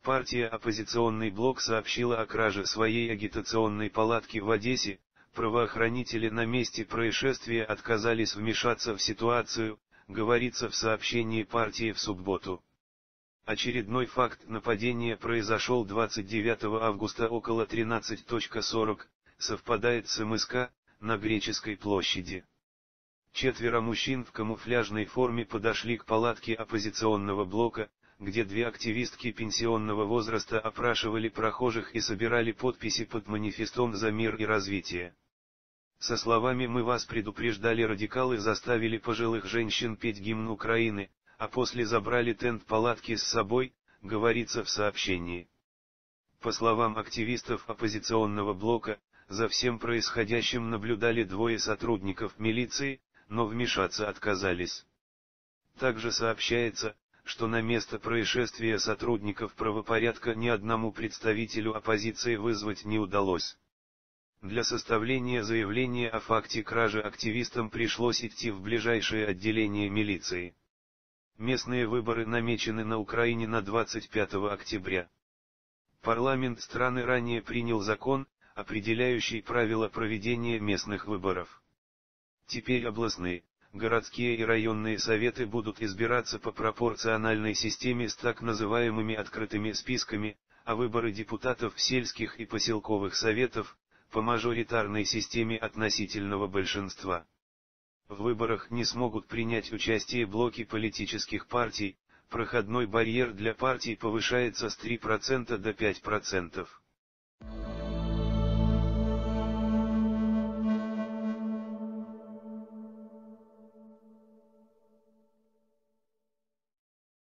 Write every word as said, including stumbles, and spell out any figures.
партия «Оппозиционный блок» сообщила о краже своей агитационной палатки в Одессе. Правоохранители на месте происшествия отказались вмешаться в ситуацию, говорится в сообщении партии в субботу. Очередной факт нападения произошел двадцать девятого августа около тринадцати сорока, совпадает с МСК, на Греческой площади. Четверо мужчин в камуфляжной форме подошли к палатке оппозиционного блока, где две активистки пенсионного возраста опрашивали прохожих и собирали подписи под манифестом «За мир и развитие». Со словами «Мы вас предупреждали», радикалы заставили пожилых женщин петь гимн Украины, а после забрали тент палатки с собой, говорится в сообщении. По словам активистов оппозиционного блока, за всем происходящим наблюдали двое сотрудников милиции, но вмешаться отказались. Также сообщается, что на место происшествия сотрудников правопорядка ни одному представителю оппозиции вызвать не удалось. Для составления заявления о факте кражи активистам пришлось идти в ближайшее отделение милиции. Местные выборы намечены на Украине на двадцать пятого октября. Парламент страны ранее принял закон, определяющий правила проведения местных выборов. Теперь областные, городские и районные советы будут избираться по пропорциональной системе с так называемыми открытыми списками, а выборы депутатов сельских и поселковых советов – по мажоритарной системе относительного большинства. В выборах не смогут принять участие блоки политических партий, проходной барьер для партий повышается с трёх процентов до пяти процентов.